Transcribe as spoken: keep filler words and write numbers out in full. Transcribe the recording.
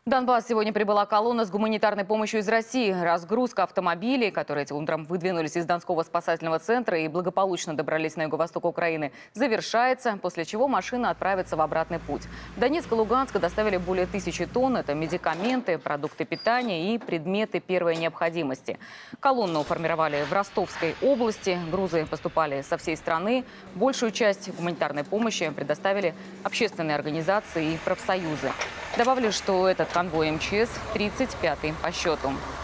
В Донбасс сегодня прибыла колонна с гуманитарной помощью из России. Разгрузка автомобилей, которые этим утром выдвинулись из Донского спасательного центра и благополучно добрались на юго-восток Украины, завершается, после чего машина отправится в обратный путь. В Донецк и Луганск доставили более тысячи тонн. Это медикаменты, продукты питания и предметы первой необходимости. Колонну формировали в Ростовской области. Грузы поступали со всей страны. Большую часть гуманитарной помощи предоставили общественные организации и профсоюзы. Добавлю, что этот конвой МЧС тридцать пятый по счету.